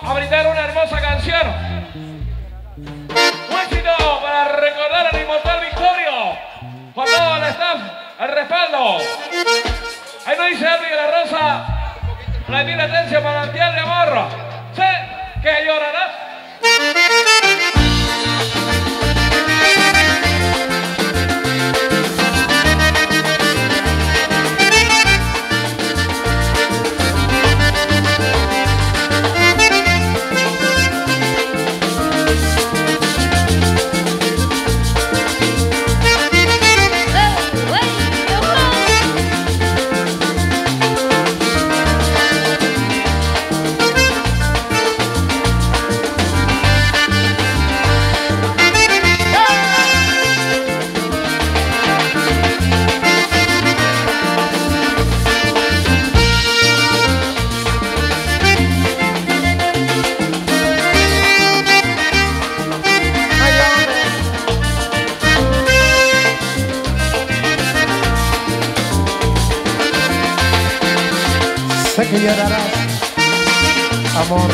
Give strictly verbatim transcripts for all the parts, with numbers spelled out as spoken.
a brindar una hermosa canción. Un éxito para recordar al inmortal Victorio. Con todo el staff, el respaldo. Ahí nos dice Henry de la Rosa. La tiene atención, manantial de amor. Sé que llorarás. Sé que llorarás, amor.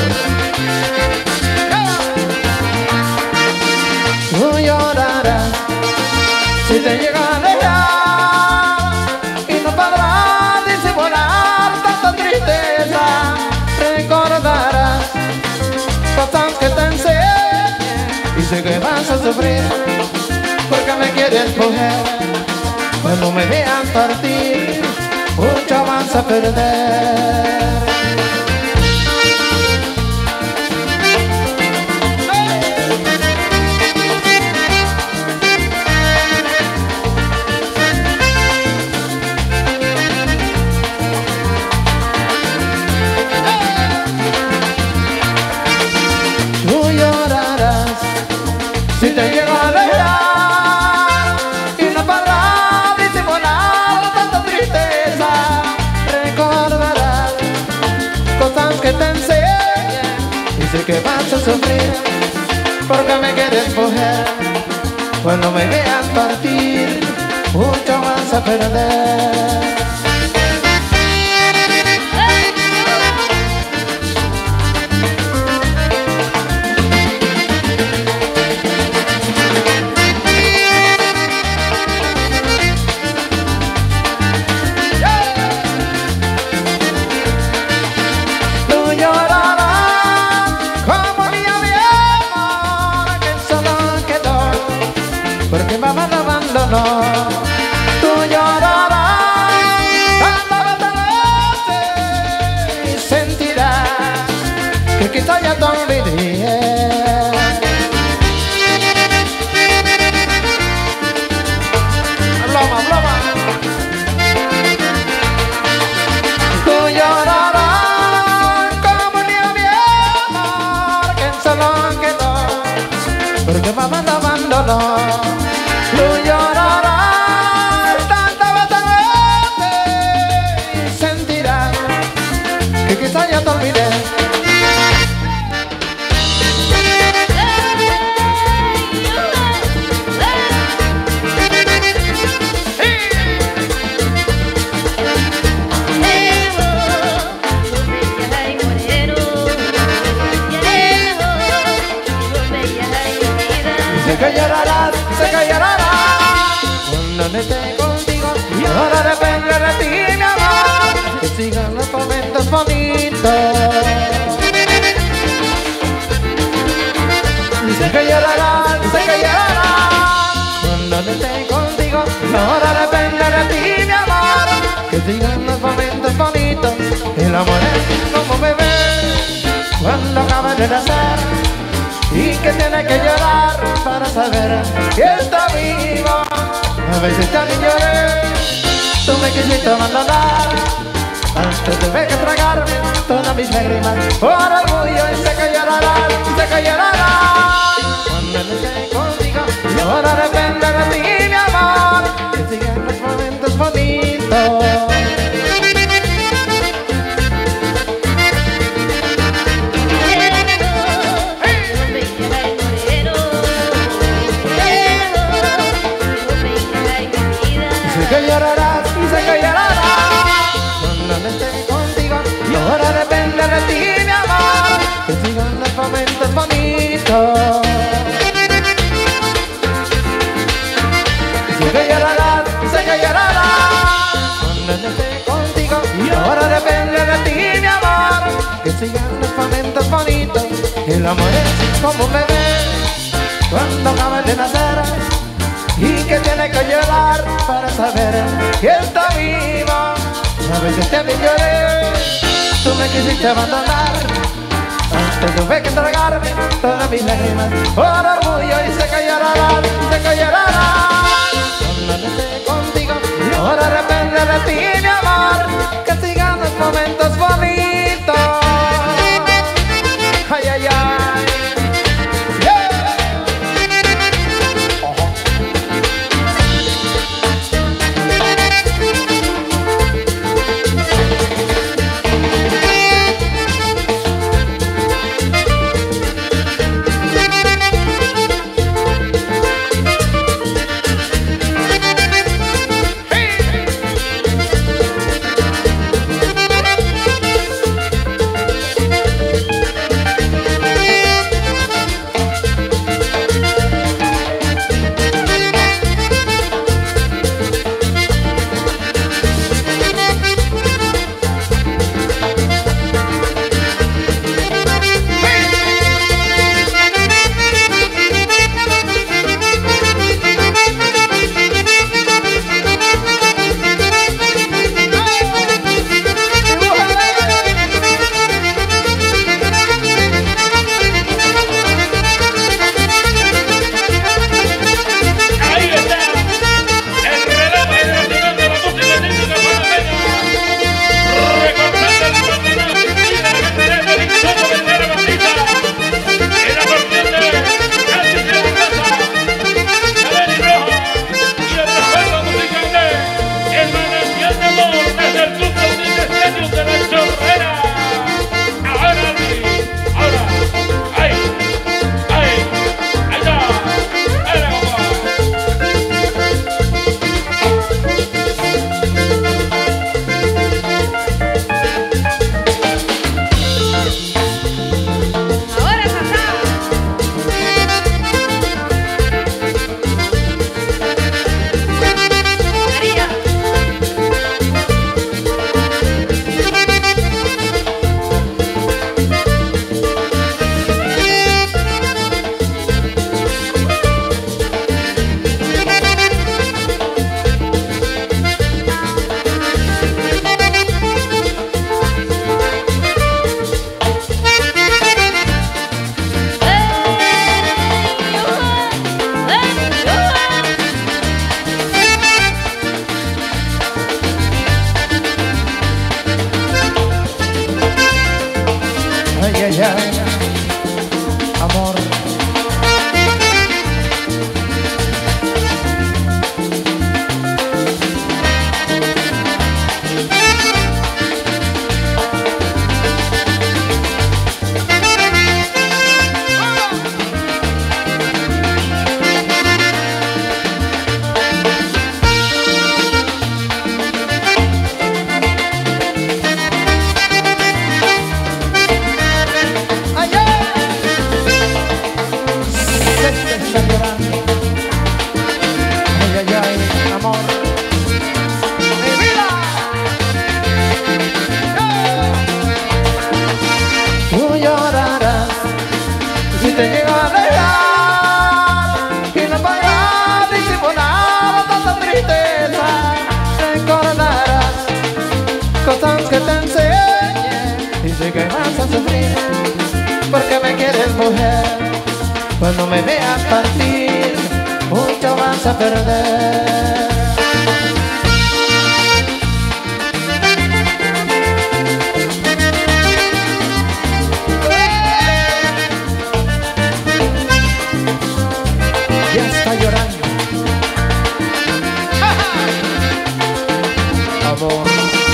Tú llorarás si te llega a alejar y no podrás disimular tanta tristeza. Recordarás cosas que te enseñé y sé que vas a sufrir porque me quieres coger. Cuando me veas partir, mucho vas a perder. Tú llorarás si te llego a alejar y no podrás disimular tanta tristeza. Recordarás cosas que te enseñé y sé que vas a sufrir porque me quieres coger. Cuando me veas partir, mucho vas a perder. Porque mamá no abandonó. Tú llorarás tantas veces y sentirás que quizá ya te olvidé. Bloma, bloma. Tú llorarás como un niño mi amor que solo quedó porque mamá no abandonó. Tú llorarás tantas veces y sentirás que quizá ya te olvidé. Sé que llorarás, sé que llorarás cuando no esté contigo y ahora depende de ti, mi amor, que sigan los momentos bonitos. Sé que llorarás, sé que llorarás cuando no esté contigo y ahora depende de ti, mi amor, que sigan los momentos bonitos. El amor es como un bebé cuando acaba de nacer y que tiene que llorar para saber que está vivo. A veces también lloré, tú me quisiste abandonar, antes tuve que tragarme todas mis lágrimas por orgullo. Y sé que llorarás, sé que llorarás cuando no esté contigo y ahora depende de ti, mi amor, que sigan los momentos bonitos. Sé que llorarás, sé que llorarás cuando no esté contigo y ahora depende de ti, mi amor, momentos bonitos. El amor es como un bebé cuando acaba de nacer y que tiene que llorar para saber que está viva. A veces también lloré, tú me quisiste abandonar, antes tuve que entregarme todas mis lágrimas por orgullo y se callarán, se callarán. Cuando no esté contigo y ahora depende de ti, mi amor, que sigan los momentos bonitos. Ay, ay, ay. Yeah. Uh-huh. Amor, te llego a dejar y no podrás disimular tanta tristeza. Recordarás cosas que te enseñé y sé que vas a sufrir porque me quieres, mujer. Cuando me veas partir, mucho vas a perder. Ya está llorando. Amor,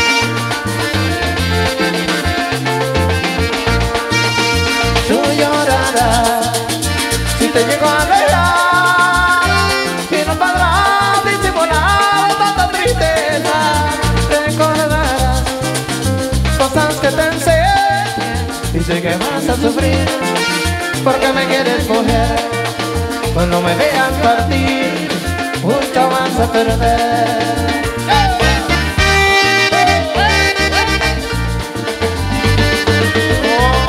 tú llorarás si te llego a dejar y no podrás disimular tanta tristeza. Recordarás cosas que te enseñé y sé que vas a sufrir porque me quieres, mujer. Cuando me veas partir, mucho vas a perder. Oh.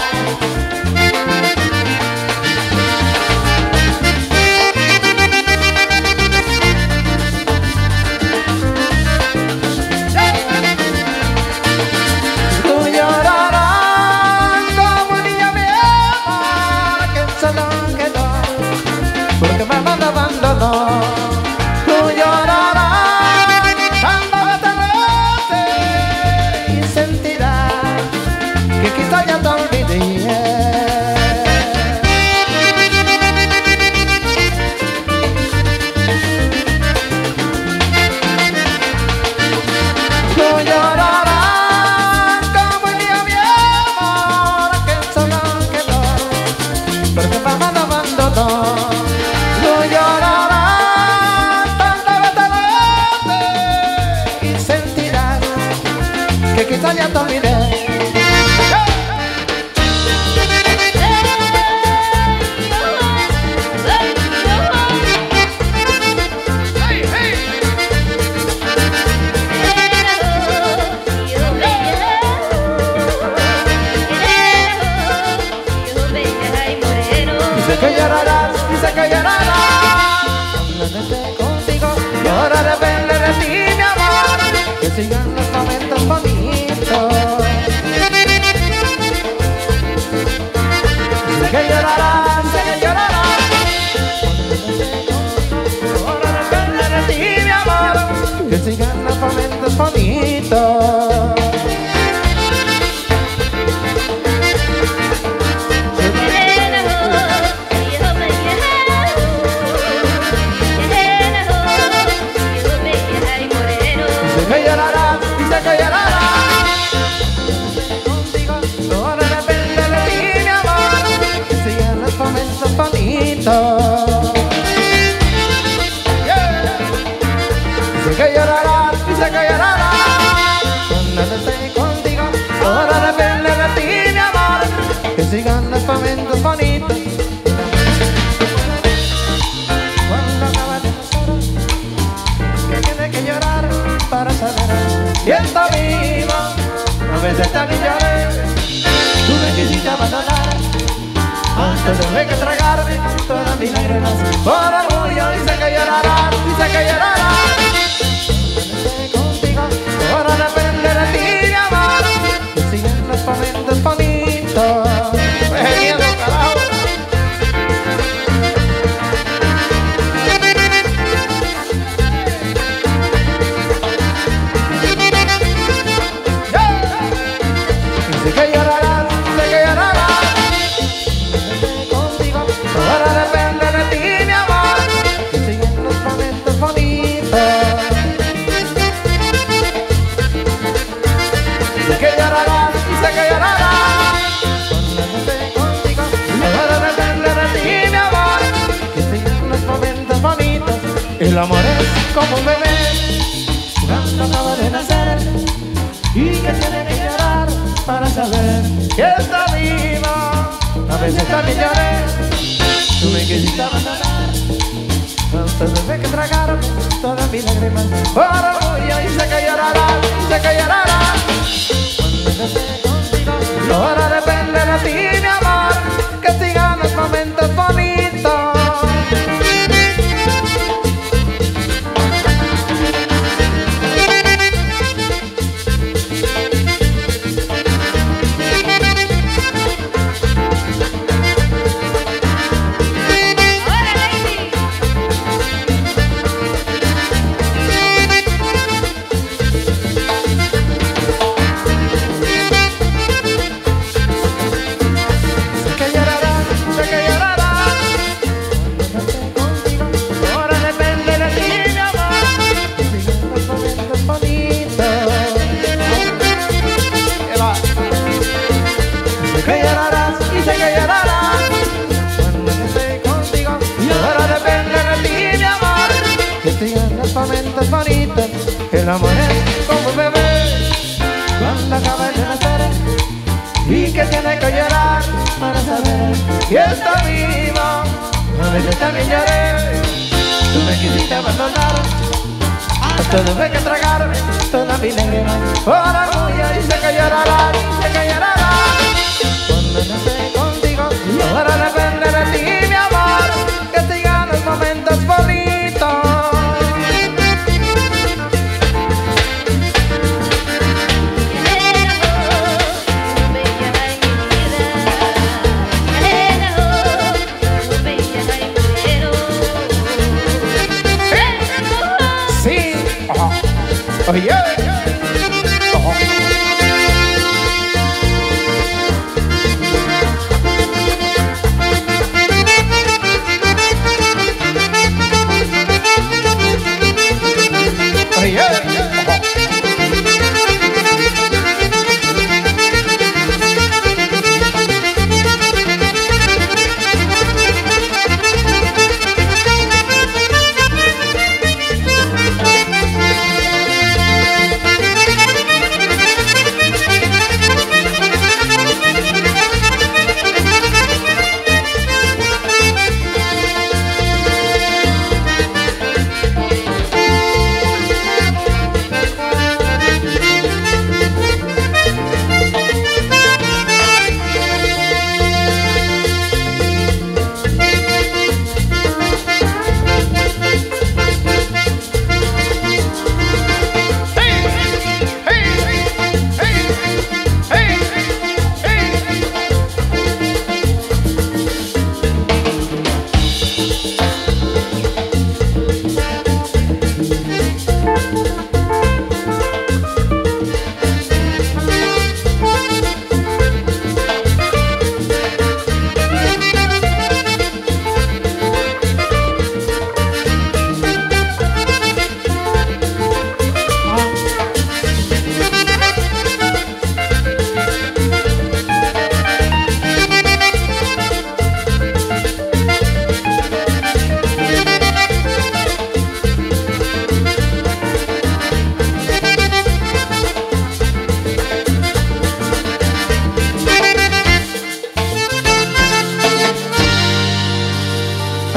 Sigan los momentos bonitos. Sé que llorarán, sé que llorarán. Ahora depende de ti, mi amor. Que sigan los momentos bonitos. Sé que llorarás y sé que llorarás cuando no esté contigo. Ahora depende de ti, mi amor, que sigan los momentos bonitos. Cuando acaba de pasar, que tiene que llorar para saber si está vivo. A veces también lloré, tú me quisiste abandonar. Antes tuve que tragarme todas mis lágrimas por orgullo. Y sé que llorarás, y sé que llorarás cuando esté contigo. Ahora depende de ti, mi amor, que sigan los momentos bonitos. ¡Qué miedo, carajo! Y sé que llorarás, sé que llorarás. El amor es como un bebé cuando acaba de nacer y que tiene que llorar para saber que está viva. A veces también lloré, tú me quisiste abandonar. Antes tuve que tragarme todas mis lágrimas por orgullo. Y sé que llorarás, y sé que llorarás cuando yo esté contigo. Ahora depende de ti, mi amor, que sigan los momentos bonitos. Momentos bonitos. El amor es como un bebé cuando acaba de nacer y que tiene que llorar para saber que está vivo. A veces también lloré, tú me quisiste abandonar. Hasta tuve que tragarme toda mi lágrima por orgullo. Y sé que llorarás, sé que llorarás cuando no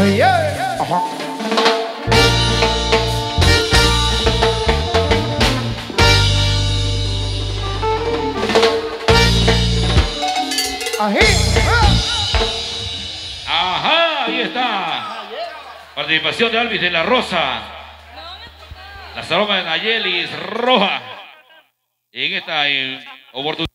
Ay, ay. Ajá. Ají. Ajá, ahí está. Participación de Alvis de la Rosa. Las aromas de Nayelis Roja. En esta oportunidad.